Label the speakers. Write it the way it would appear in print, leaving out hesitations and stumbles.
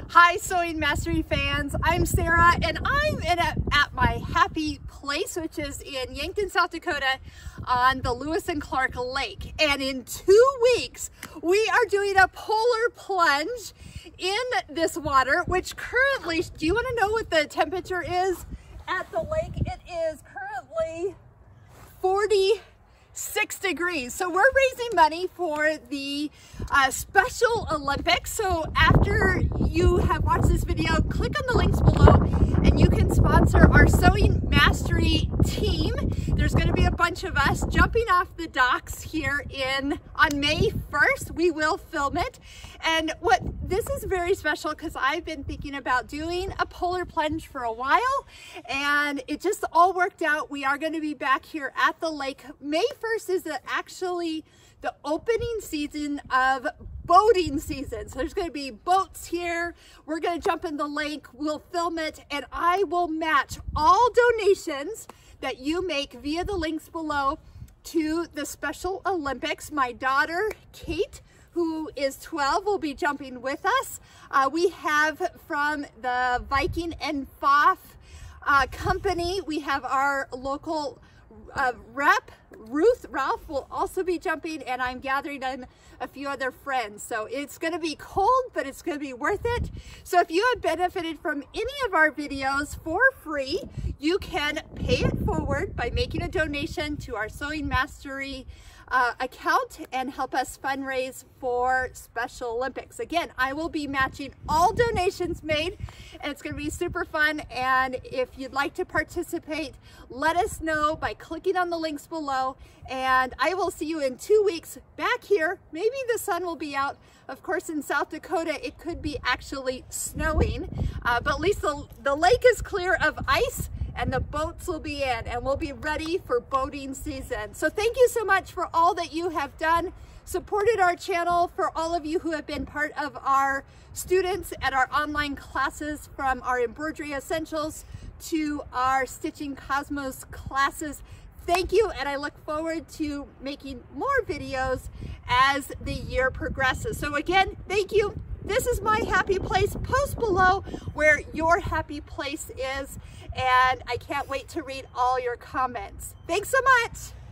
Speaker 1: Hi Sewing Mastery fans, I'm Sarah and I'm at my happy place, which is in Yankton, South Dakota on the Lewis and Clark Lake. And in 2 weeks, we are doing a polar plunge in this water, which currently, do you want to know what the temperature is at the lake? It is currently 46 degrees. So we're raising money for the Special Olympics. So after you have watched this video, click on the links below and you can sponsor our Sewing Mastery team. There's going to be a bunch of us jumping off the docks here on May 1st. We will film it. And this is very special because I've been thinking about doing a polar plunge for a while and it just all worked out. We are going to be back here at the lake. May 1st is actually the opening season of boating season. So there's going to be boats here. We're going to jump in the lake. We'll film it and I will match all donations that you make via the links below to the Special Olympics. My daughter, Kate, who is 12, will be jumping with us. We have from the Viking and Pfaff company, we have our local rep, Ralph will also be jumping, and I'm gathering in a few other friends. So it's going to be cold, but it's going to be worth it. So if you have benefited from any of our videos for free, you can pay it forward by making a donation to our Sewing Mastery account and help us fundraise for Special Olympics. Again, I will be matching all donations made and it's going to be super fun. And if you'd like to participate, let us know by clicking on the links below. And I will see you in 2 weeks back here. Maybe the sun will be out. Of course, in South Dakota, it could be actually snowing, but at least the lake is clear of ice and the boats will be in and we'll be ready for boating season. So thank you so much for all that you have done, supported our channel, for all of you who have been part of our students at our online classes, from our embroidery essentials to our Stitching Cosmos classes. Thank you, and I look forward to making more videos as the year progresses. So again, thank you. This is my happy place. Post below where your happy place is, and I can't wait to read all your comments. Thanks so much.